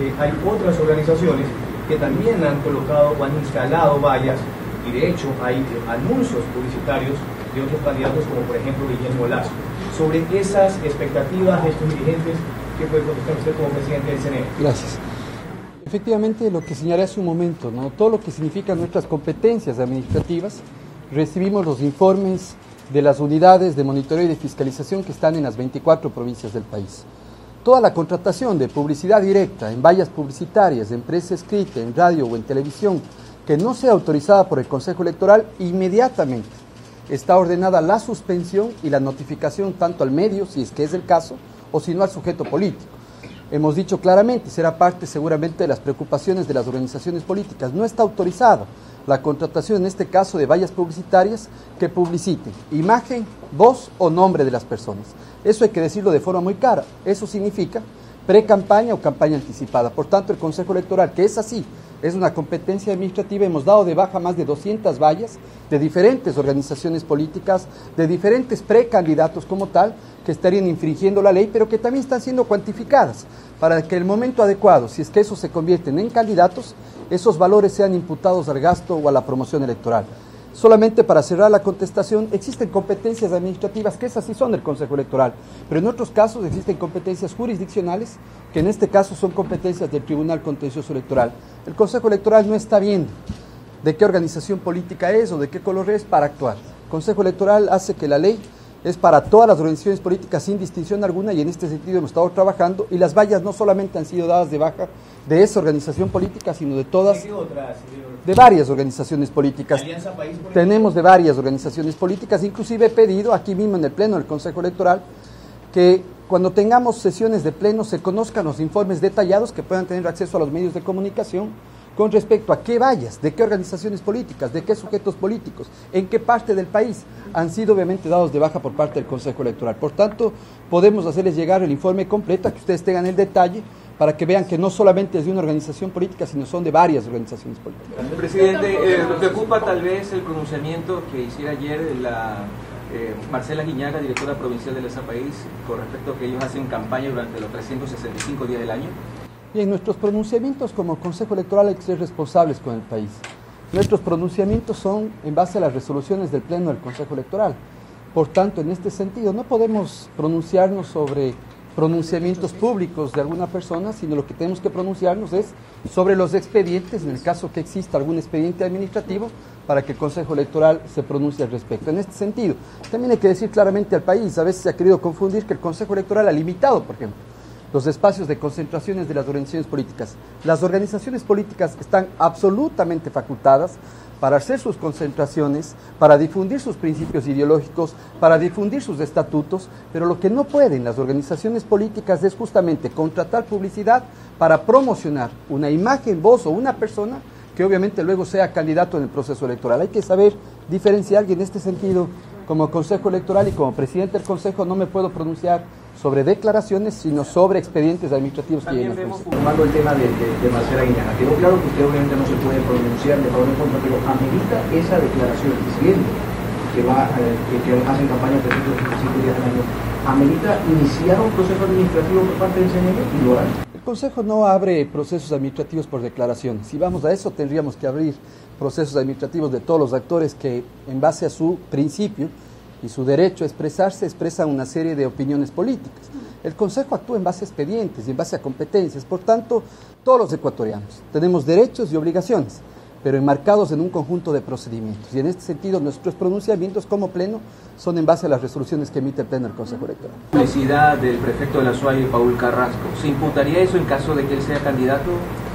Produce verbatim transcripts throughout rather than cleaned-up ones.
que hay otras organizaciones que también han colocado o han instalado vallas, y de hecho hay anuncios publicitarios de otros candidatos, como por ejemplo Guillermo Lazo. Sobre esas expectativas de estos dirigentes, ¿qué puede contestar usted como presidente del C N E? Gracias. Efectivamente, lo que señalé hace un momento, ¿no? Todo lo que significan nuestras competencias administrativas, recibimos los informes de las unidades de monitoreo y de fiscalización que están en las veinticuatro provincias del país. Toda la contratación de publicidad directa en vallas publicitarias, en prensa escrita, en radio o en televisión, que no sea autorizada por el Consejo Electoral, inmediatamente está ordenada la suspensión y la notificación tanto al medio, si es que es el caso, o si no al sujeto político. Hemos dicho claramente, será parte seguramente de las preocupaciones de las organizaciones políticas, no está autorizada la contratación en este caso de vallas publicitarias que publiciten imagen, voz o nombre de las personas. Eso hay que decirlo de forma muy clara, eso significa pre-campaña o campaña anticipada. Por tanto, el Consejo Electoral, que es así, es una competencia administrativa, hemos dado de baja más de doscientas vallas de diferentes organizaciones políticas, de diferentes precandidatos como tal, que estarían infringiendo la ley, pero que también están siendo cuantificadas, para que el momento adecuado, si es que esos se convierten en candidatos, esos valores sean imputados al gasto o a la promoción electoral. Solamente para cerrar la contestación, existen competencias administrativas que esas sí son del Consejo Electoral, pero en otros casos existen competencias jurisdiccionales, que en este caso son competencias del Tribunal Contencioso Electoral. El Consejo Electoral no está viendo de qué organización política es o de qué color es para actuar. El Consejo Electoral hace que la ley es para todas las organizaciones políticas sin distinción alguna, y en este sentido hemos estado trabajando, y las vallas no solamente han sido dadas de baja de esa organización política, sino de todas, de varias organizaciones políticas. Tenemos de varias organizaciones políticas, inclusive he pedido aquí mismo en el Pleno del Consejo Electoral que cuando tengamos sesiones de pleno se conozcan los informes detallados, que puedan tener acceso a los medios de comunicación con respecto a qué vallas, de qué organizaciones políticas, de qué sujetos políticos, en qué parte del país han sido obviamente dados de baja por parte del Consejo Electoral. Por tanto, podemos hacerles llegar el informe completo, a que ustedes tengan el detalle, para que vean que no solamente es de una organización política, sino son de varias organizaciones políticas. Presidente, eh, ¿me preocupa tal vez el pronunciamiento que hiciera ayer la eh, Marcela Guiñaga, directora provincial del E S A País, con respecto a que ellos hacen campaña durante los trescientos sesenta y cinco días del año? Bien, nuestros pronunciamientos como Consejo Electoral hay que ser responsables con el país. Nuestros pronunciamientos son en base a las resoluciones del Pleno del Consejo Electoral. Por tanto, en este sentido, no podemos pronunciarnos sobre pronunciamientos públicos de alguna persona, sino lo que tenemos que pronunciarnos es sobre los expedientes, en el caso que exista algún expediente administrativo, para que el Consejo Electoral se pronuncie al respecto. En este sentido, también hay que decir claramente al país, a veces se ha querido confundir que el Consejo Electoral ha limitado, por ejemplo, los espacios de concentraciones de las organizaciones políticas. Las organizaciones políticas están absolutamente facultadas para hacer sus concentraciones, para difundir sus principios ideológicos, para difundir sus estatutos, pero lo que no pueden las organizaciones políticas es justamente contratar publicidad para promocionar una imagen, voz o una persona que obviamente luego sea candidato en el proceso electoral. Hay que saber diferenciar, y en este sentido, como Consejo Electoral y como presidente del Consejo, no me puedo pronunciar sobre declaraciones, sino sobre expedientes administrativos que ya vemos. Tomando el tema de, de, de Marcela Guiñaga, quedó claro que usted obviamente no se puede pronunciar de favor en contra, pero amerita esa declaración, diciendo que, va, eh, que, que hacen campaña de trescientos sesenta y cinco días al año, amerita iniciar un proceso administrativo por parte del C N E y lo harán. El Consejo no abre procesos administrativos por declaraciones. Si vamos a eso, tendríamos que abrir procesos administrativos de todos los actores que, en base a su principio y su derecho a expresarse, expresan una serie de opiniones políticas. El Consejo actúa en base a expedientes y en base a competencias. Por tanto, todos los ecuatorianos tenemos derechos y obligaciones, pero enmarcados en un conjunto de procedimientos. Y en este sentido, nuestros pronunciamientos como Pleno son en base a las resoluciones que emite el Pleno del Consejo Electoral. Publicidad del prefecto de la Suárez, Paul Carrasco, ¿se imputaría eso en caso de que él sea candidato?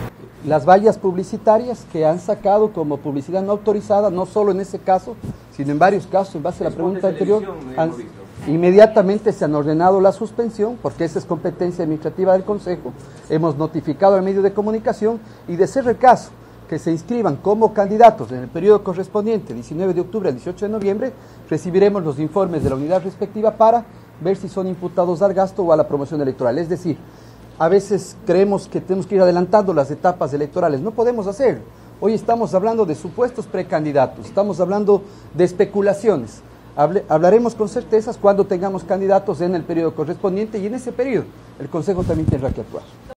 Las vallas publicitarias que han sacado como publicidad no autorizada, no solo en ese caso, sino en varios casos, en base a la pregunta anterior, han, inmediatamente se han ordenado la suspensión, porque esa es competencia administrativa del Consejo. Hemos notificado al medio de comunicación, y de ser el caso que se inscriban como candidatos en el periodo correspondiente, diecinueve de octubre al dieciocho de noviembre, recibiremos los informes de la unidad respectiva para ver si son imputados al gasto o a la promoción electoral. Es decir, a veces creemos que tenemos que ir adelantando las etapas electorales. No podemos hacerlo. Hoy estamos hablando de supuestos precandidatos, estamos hablando de especulaciones. Hable, hablaremos con certezas cuando tengamos candidatos en el periodo correspondiente, y en ese periodo el Consejo también tendrá que actuar.